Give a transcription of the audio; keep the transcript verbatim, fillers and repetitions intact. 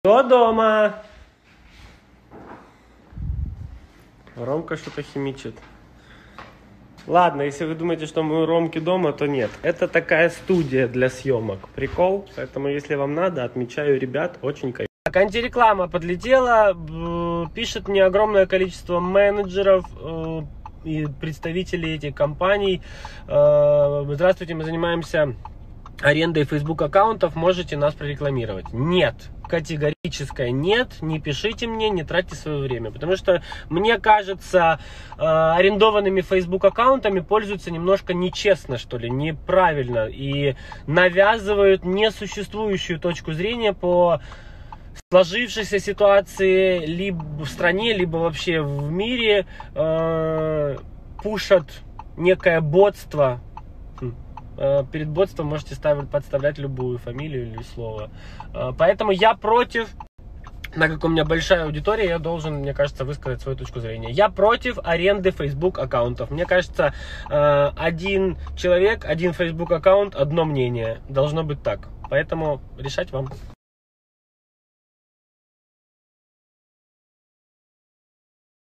Кто дома? Ромка что-то химичит. Ладно, если вы думаете, что мы у Ромки дома, то нет. Это такая студия для съемок. Прикол. Поэтому, если вам надо, отмечаю ребят. Очень кайф. Так, антиреклама подлетела. Пишет мне огромное количество менеджеров и представителей этих компаний. Здравствуйте, мы занимаемся арендой Facebook аккаунтов. Можете нас прорекламировать? Нет. Категорическое нет, не пишите мне, не тратьте свое время, потому что, мне кажется, э, арендованными Facebook аккаунтами пользуются немножко нечестно, что ли, неправильно, и навязывают несуществующую точку зрения по сложившейся ситуации либо в стране, либо вообще в мире, э, пушат некое ботство. Перед ботством можете ставить, подставлять любую фамилию или слово. Поэтому я против, так как у меня большая аудитория, я должен, мне кажется, высказать свою точку зрения. Я против аренды Facebook аккаунтов. Мне кажется, один человек, один Facebook аккаунт, одно мнение. Должно быть так. Поэтому решать вам.